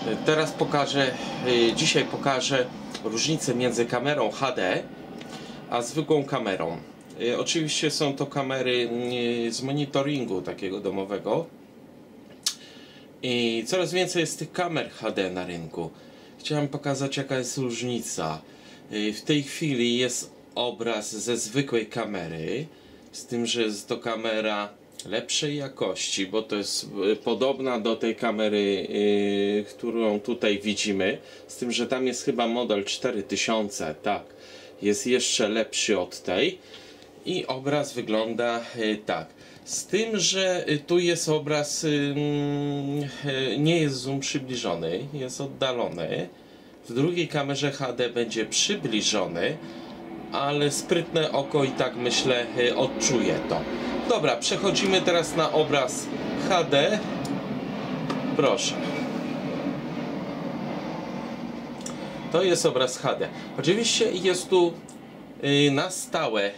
Dzisiaj pokażę różnicę między kamerą HD a zwykłą kamerą. Oczywiście są to kamery z monitoringu takiego domowego i coraz więcej jest tych kamer HD na rynku. Chciałem pokazać, jaka jest różnica. W tej chwili jest obraz ze zwykłej kamery, z tym, że jest to kamera lepszej jakości, bo to jest podobna do tej kamery, którą tutaj widzimy, z tym, że tam jest chyba model 4000, tak, jest jeszcze lepszy od tej i obraz wygląda tak, z tym, że tu jest obraz, nie jest zoom przybliżony, jest oddalony. W drugiej kamerze HD będzie przybliżony, ale sprytne oko i tak, myślę, odczuje to. Dobra, przechodzimy teraz na obraz HD. Proszę. To jest obraz HD. Oczywiście jest tu na stałe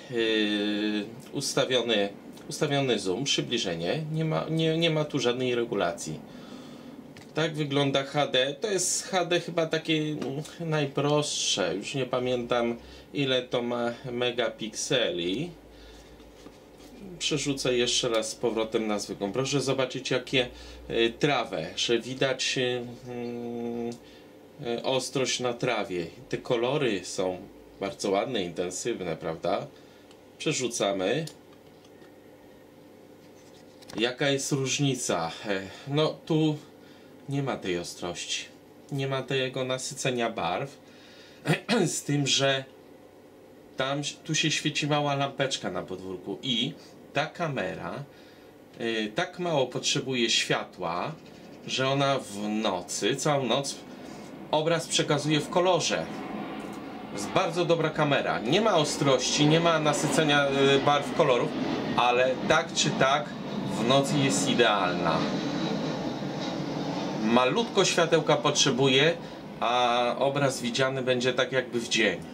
ustawiony zoom, przybliżenie. Nie ma tu żadnej regulacji. Tak wygląda HD. To jest HD chyba takie najprostsze. Już nie pamiętam, ile to ma megapikseli. Przerzucę jeszcze raz z powrotem na zwykłą. Proszę zobaczyć, jakie trawę, że widać ostrość na trawie. Te kolory są bardzo ładne, intensywne, prawda? Przerzucamy. Jaka jest różnica? No tu nie ma tej ostrości. Nie ma tego nasycenia barw. Z tym, że tu się świeci mała lampeczka na podwórku i ta kamera tak mało potrzebuje światła, że ona w nocy, całą noc obraz przekazuje w kolorze. Jest bardzo dobra kamera. Nie ma ostrości, nie ma nasycenia barw kolorów, ale tak czy tak w nocy jest idealna. Malutko światełka potrzebuje, a obraz widziany będzie tak jakby w dzień.